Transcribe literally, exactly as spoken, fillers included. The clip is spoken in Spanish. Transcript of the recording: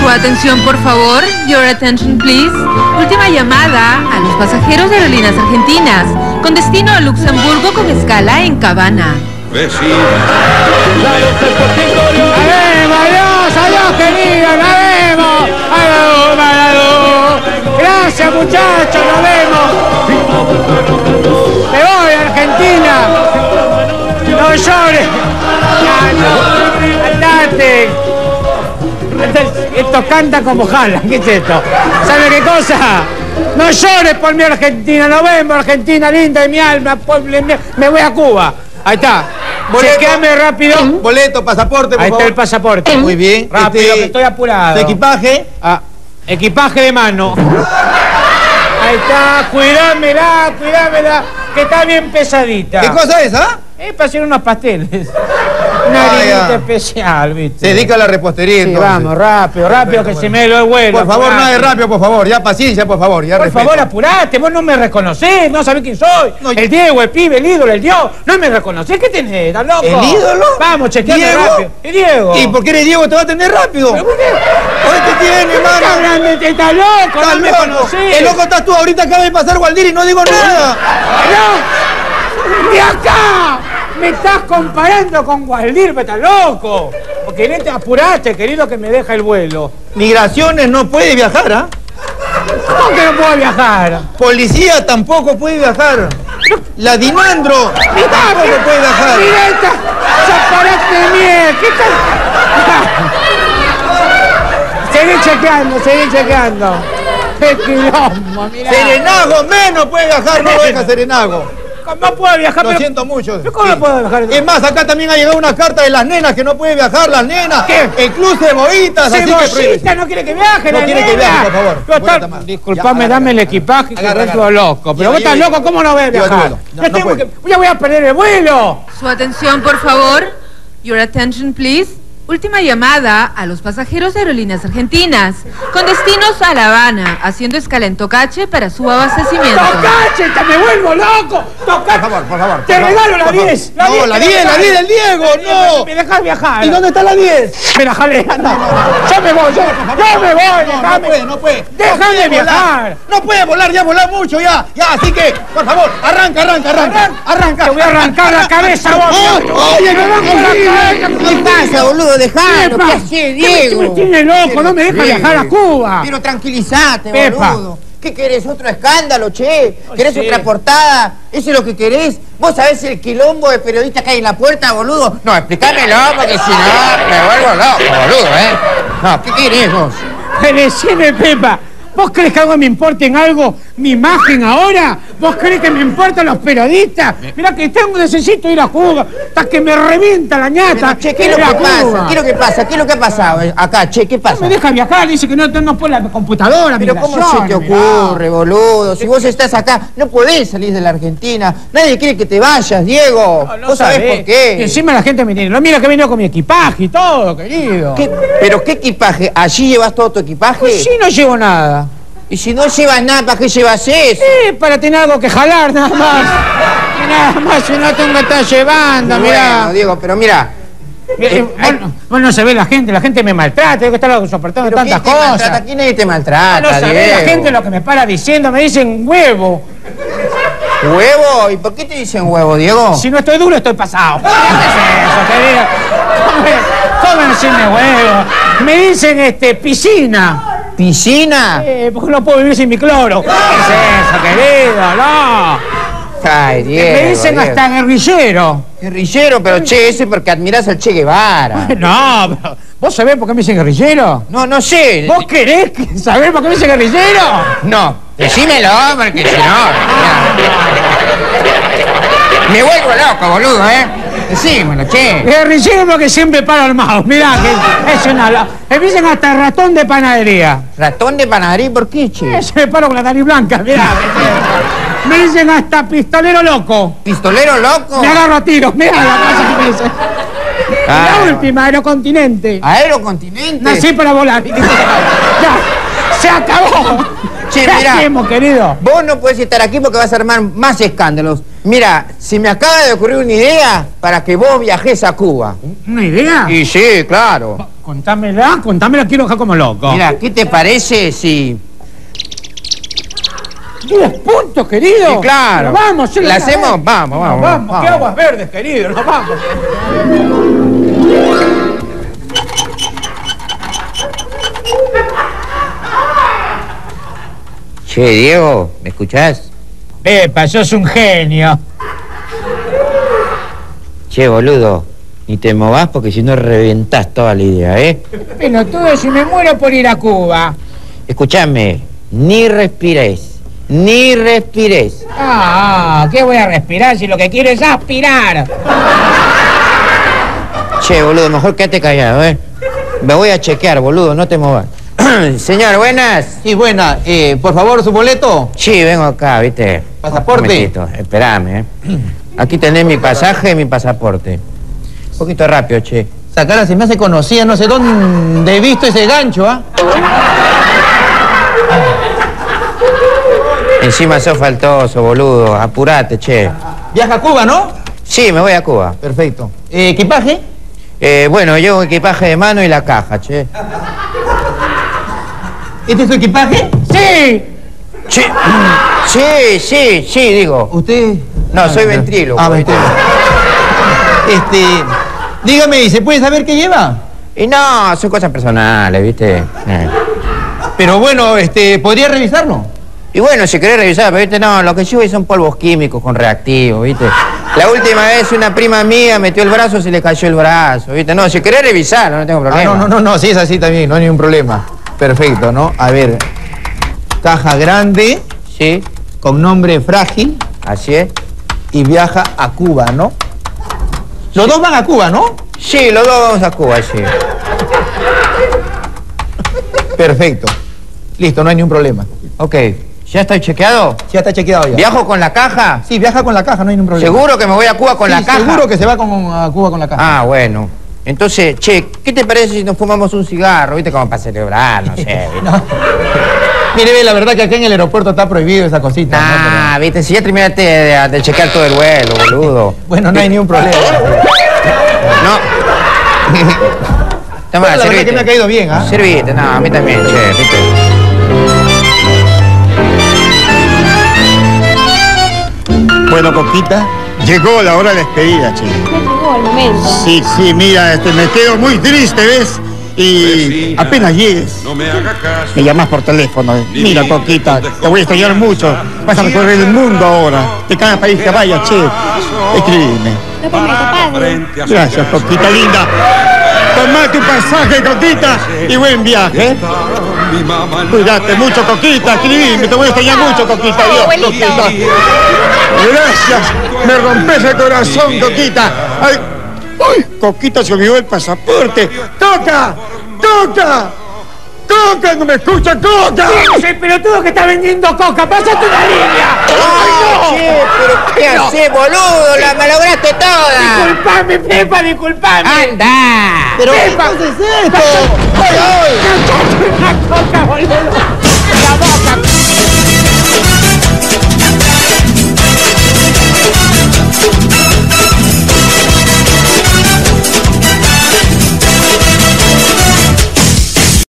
Su atención, por favor. Your attention, please. Última llamada a los pasajeros de Aerolíneas Argentinas, con destino a Luxemburgo con escala en Cabana. Vecina. ¡Adiós, adiós, adiós, querido! ¡Nos vemos! ¡Adiós, adiós! ¡Gracias, muchachos! ¡Nos vemos! ¡Me voy a Argentina! ¡No llores! ¡Andate! Esto canta como jala. ¿Qué es esto? ¿Sabe qué cosa? No llores por mi Argentina. Nos vemos, Argentina linda de mi alma. Me voy a Cuba. Ahí está. Chequeame rápido. Boleto, pasaporte, por Ahí favor. está el pasaporte. Muy bien. Rápido, Este, que estoy apurado. Equipaje. Ah, equipaje de mano. Ahí está. Cuidámela, cuidámela, que está bien pesadita. ¿Qué cosa es, ah? Es para hacer unos pasteles. Una Ah, harinita ya. especial, ¿viste? Se dedica a la repostería, Sí, entonces. vamos, rápido, rápido, que se me lo vuelo. Por favor, apurate. nada de rápido, por favor. Ya paciencia, por favor. Ya Por respeto. favor, apurate, vos no me reconocés, no sabés quién soy. No, el Diego, el pibe, el ídolo, el Dios. No me reconocés, ¿qué tenés? ¿Estás loco? ¿El ídolo? Vamos, chequeame ¿Diego? rápido. ¿El Diego? ¿Y por qué eres Diego? Te va a atender rápido. ¿Pero por qué? Hoy te tiene, Estás hermano. grande, estás loco, Estás no me loco. conocés. El loco estás tú. Ahorita acaba de pasar Waldir y no digo nada. ¡No! ¡De acá! Me estás comparando con Waldir, me estás loco. Porque nete, apurate, querido, que me deja el vuelo. Migraciones no puede viajar, ¿ah? ¿Cómo que no puedo viajar? Policía tampoco puede viajar. La Dinandro tampoco puede viajar. ¡Mira esta! ¡Chaparate de miel! ¿Qué tal? Seguí chequeando, seguí chequeando. ¡Qué quilombo, mirá! Serenago menos puede viajar, no lo deja Serenago. No puedo viajar, Lo pero... siento mucho. ¿Pero cómo Sí. no puedo viajar? Es más, acá también ha llegado una carta de las nenas que no puede viajar, las nenas. ¿Qué? El club Ceboitas, así que prohíbe. Cebollita no quiere que viaje, No la quiere que nena. viaje, por favor. Pero Voy a tal- tomar. Disculpame, Ya, dame el agarra, equipaje que agarra, vengo agarra. loco. Pero Lleva, vos estás lleva. loco, ¿cómo no voy a Lleva tu viajar? vuelo. No, Ya no tengo puede. que... Ya voy a perder el vuelo. Su atención, por favor. Your attention, please. Última llamada a los pasajeros de Aerolíneas Argentinas, con destinos a La Habana, haciendo escala en Tocache para su abastecimiento. ¡Tocache! ¡Te me vuelvo loco! ¡Tocache! Por favor, por favor. ¡Te por regalo favor, la por favor. diez! No, la diez, la diez del Diego, no. ¿Me dejas viajar? ¿Y dónde está la diez? Mira, jale, anda. Yo me voy, yo, yo me voy, No, no déjame. puede, no puede. Déjame No puede viajar. volar. No puede volar, ya voló mucho, ya. Ya, así que, por favor, arranca, arranca, arranca. Arranca. Te voy a arrancar la cabeza, vos. ¡Ay, Oye, me arranco la cabeza. ¿Qué pasa, boludo? Dejalo. Pepa, ¿Qué haces, Me Diego? tiene loco, no me deja Diego. viajar a Cuba. Pero tranquilízate, Pepa. boludo. ¿Qué querés? ¿Otro escándalo, che? ¿Querés sí. otra portada? ¿Eso es lo que querés? ¿Vos sabés el quilombo de periodistas que hay en la puerta, boludo? No, explícamelo, porque si no, me vuelvo loco, boludo, ¿eh? No, ¿qué querés vos? Decime, Pepa, ¿vos crees que algo me importa en algo mi imagen ahora? ¿Vos crees que me importan los periodistas? Mirá que tengo, necesito ir a Cuba, hasta que me revienta la ñata. Pero, che, ¿qué es lo Ir a que pasa? Cuba. ¿Qué es lo que pasa? ¿Qué es lo que ha pasado eh, acá, che? ¿Qué No pasa? me deja viajar, dice que no, no puede la computadora, Pero ¿cómo se migraciones, te mirá. ocurre, boludo? Si vos estás acá, no podés salir de la Argentina. Nadie quiere que te vayas, Diego. No, no ¿Vos sabés sabés. por qué? Y encima la gente me tiene, no mira que vino con mi equipaje y todo, querido. ¿Qué? ¿Pero qué equipaje? ¿Allí llevas todo tu equipaje? Pues sí, no llevo nada. Y si no llevas nada, ¿para qué llevas eso? Eh, para tener algo que jalar, nada más. Y nada más, si no tengo que estar llevando, mirá. Bueno, Diego, pero mira. Eh, eh, bueno, bueno, no se ve la gente, la gente me maltrata, tengo que estar soportando ¿Pero tantas quién te maltrata? cosas. Aquí nadie te maltrata, No sabés Diego. la gente lo que me para diciendo, me dicen huevo. ¿Huevo? ¿Y por qué te dicen huevo, Diego? Si no estoy duro, estoy pasado. ¿Qué es eso, querido? ¿Cómo, cómo decirme huevo? Me dicen, este, piscina. ¿Piscina? Eh, porque no puedo vivir sin mi cloro. ¿Qué es eso, querido? No. Ay, Diego, Me dicen Diego. hasta guerrillero. Guerrillero, pero che, ese porque admirás al Che Guevara. No, pero ¿vos sabés por qué me dicen guerrillero? No, no sé. ¿Vos querés que- saber por qué me dicen guerrillero? No, decímelo, porque si no... Me vuelvo loco, boludo, ¿eh? Decímelo, che. Guerrillero porque siempre paro armado. Mirá que es una... la- Me dicen hasta ratón de panadería. ¿Ratón de panadería? ¿Por qué, che? Eh, Se me paro con la nariz blanca, mirá. Me dicen hasta pistolero loco. ¿Pistolero loco? Me agarro a tiros, mirá la cosa que me dicen. Ah, La última, aerocontinente. ¿Aerocontinente? Nací para volar. Ya, se acabó. Che, ¿Qué mirá. hacemos, querido? Vos no podés estar aquí porque vas a armar más escándalos. Mira, se me acaba de ocurrir una idea para que vos viajes a Cuba. ¿Una idea? Y sí, claro. Contámela, contámela, quiero dejar como loco. Mira, ¿qué te parece si...? Diez puntos, querido. Sí, claro. Pero vamos, yo ¿La hacemos? Vamos, vamos, vamos, vamos, vamos. Qué aguas verdes, querido, nos vamos. Che, Diego, ¿me escuchás? Pepa, sos un genio. Che, boludo, ni te movás porque si no reventás toda la idea, ¿eh? Pelotudo, si me muero por ir a Cuba. Escuchame, ni respires, ni respires. Ah, ¿qué voy a respirar si lo que quiero es aspirar? Che, boludo, mejor quédate callado, ¿eh? Me voy a chequear, boludo, no te movas. Señor, buenas. Sí, buena. Eh, por favor, su boleto. Sí, vengo acá, ¿viste? ¿Pasaporte? Un momentito, espérame, ¿eh? Aquí tenés mi pasaje y mi pasaporte. Un poquito rápido, che. Esa cara se me hace conocida, no sé dónde he visto ese gancho, ¿ah? Encima sos faltoso, boludo. Apurate, che. Viaja a Cuba, ¿no? Sí, me voy a Cuba. Perfecto. Eh, ¿Equipaje? Eh, bueno, llevo equipaje de mano y la caja, che. ¿Este es su equipaje? ¡Sí! Sí, sí, sí, sí, digo. ¿Usted? No, soy ventríloco. Ah, ¿viste? Este... Dígame, ¿y se puede saber qué lleva? Y no, son cosas personales, ¿viste? Eh. Pero bueno, este, ¿podría revisarlo? Y bueno, si querés revisar, pero ¿viste? No, lo que llevo son polvos químicos con reactivos, ¿viste? La última vez una prima mía metió el brazo, se le cayó el brazo, ¿viste? No, si querés revisarlo, no tengo problema. Ah, no, no, no, no, sí es así también, no hay ningún problema. Perfecto, ¿no? A ver, caja grande, Sí, con nombre Frágil, así es. y viaja a Cuba, ¿no? Los dos van a Cuba, ¿no? Sí, los dos vamos a Cuba, sí. Perfecto. Listo, no hay ningún problema. Ok, ¿ya estoy chequeado? Ya está chequeado ya. ¿Viajo con la caja? Sí, viaja con la caja, no hay ningún problema. ¿Seguro que me voy a Cuba con Sí, la caja? seguro que se va con, a Cuba con la caja. Ah, bueno. Entonces, che, ¿qué te parece si nos fumamos un cigarro, viste, como para celebrar, no sé, ¿viste? No. Mire, ve, la verdad que acá en el aeropuerto está prohibido esa cosita. ¿no? Ah, Pero- viste, si ya terminaste de, de chequear todo el vuelo, boludo. Bueno, no hay ningún problema. No. Toma, Bueno, la verdad servite. que me ha caído bien, ¿ah? Servite, no, a mí también, che, viste. Bueno, Coquita, llegó la hora de despedida, che. Ya llegó el momento. Sí, sí, mira, este, me quedo muy triste, ¿ves? Y apenas llegues, No me haga caso. me llamas por teléfono. Mira, Coquita, te voy a extrañar mucho. Vas a recorrer el mundo ahora. De cada país que vayas, che. Escríbeme. Lo prometo, padre. Gracias, Coquita linda. Toma tu pasaje, Coquita, y buen viaje. ¿eh? Cuídate mucho, Coquita, escribime, te voy a extrañar mucho, Coquita. Adiós, Coquita. Gracias, me rompes el corazón, Coquita. Ay, uy, Coquita se olvidó el pasaporte. ¡Toca! ¡Toca! ¡Coca! ¡No me escucha, Coca! ¡Ese pelotudo que está vendiendo coca! ¡Pásate una línea! ¡Ay, che, pero qué hacés, boludo! ¡La malograste toda! ¡Disculpame, Pepa, disculpame! ¡Anda! Pero, ¿qué Pepa. cosa es esto? ¡Ay, ay! ¡Una coca, boludo!